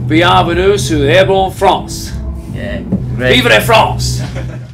Bienvenue sur Airbourne-France. Yeah, great. Vive la France!